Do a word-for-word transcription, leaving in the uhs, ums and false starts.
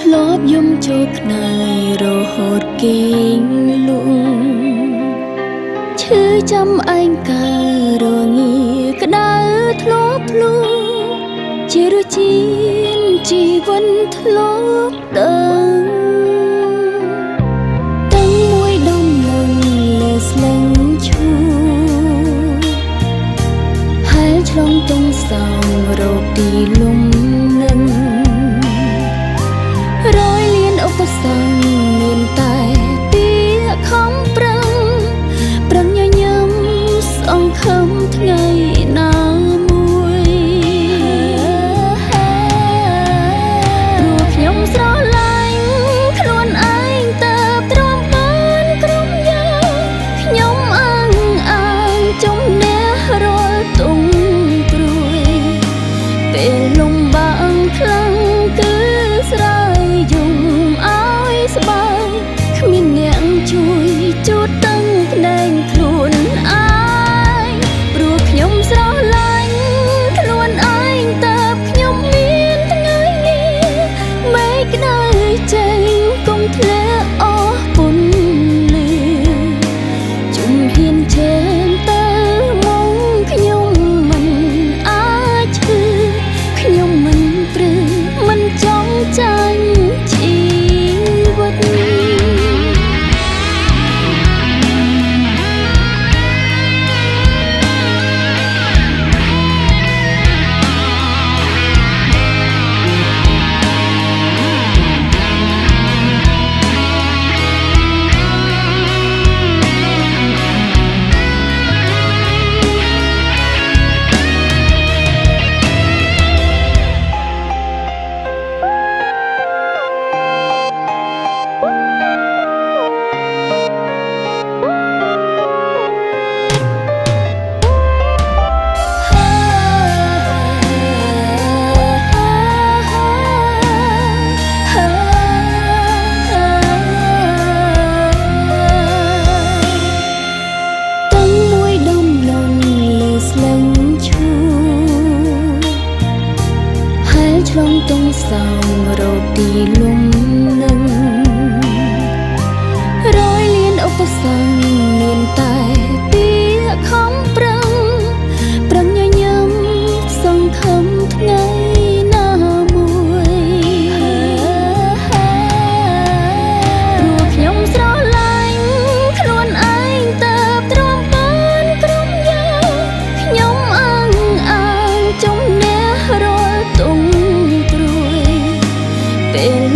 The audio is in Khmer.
ធ្លាប់យំចូលខ្នើយរហូតគេងលងឈឺចាំឯងកើរងាក្តៅធ្លាប់ភ្លួងជារសជាតិជីវិតធ្លាប់ដឹងតាំងមួយដុំមុនលើស្លឹងឈូហើយឆ្លងទងសោងរកទីលំនឹងរយលៀនឧបសគ្គមានតែទីខំប្រឹងប្រឹងញញឹមសង្ឃឹមថ្ងៃណាមួយព្រោះខ្ញុំស្រឡាញ់ខ្លួនឯងតើបទ្រាំបានក្រុមយ៉ាងខ្ញុំអើងអាងជំនះរាល់ទុំព្រួយពេលលំបាកខ្លាំងគឺស្រ័យយំឲ្យស្បើយគ្មានអ្នកជួយជូតទាំងភ្នែកខ្លួនឯងព្រោះខ្ញុំស្រឡាញ់ខ្លួនឯងតើបខ្ញុំមានថ្ងៃនេះមេឃក្តៅចេញកុំធ្លាក់អស់ពន្លឺជំហានជើងទៅមកខ្ញុំមិនអាចឈឺខ្ញុំមិនព្រឺមិនចង់ចាញ់ជីវិតឆ្លងទងសោងរកទីលំនឹងរយលៀនឧបសគ្គមានតែទីខំប្រឹងប្រឹងញញឹមសង្ឃឹមថ្ងៃណាមួយព្រោះខ្ញុំស្រឡាញ់ខ្លួនឯងតើបទ្រាំបានក្រុមយ៉ាងខ្ញុំអើងអាងជំនះរាល់ទុំពេល